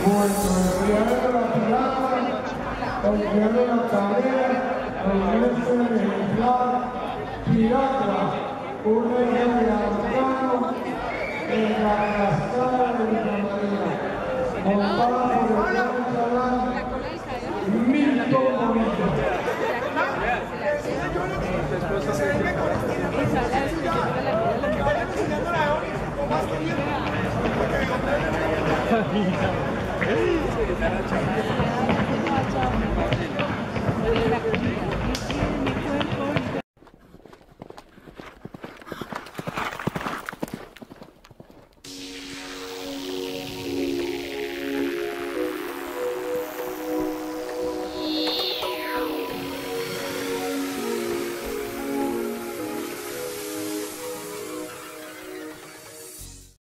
Bueno, el la pirata, el la tarea, el ejemplar, pirata, una idea de arcano, en la cascada de Villa montada por el gran salán, Milton Bonito.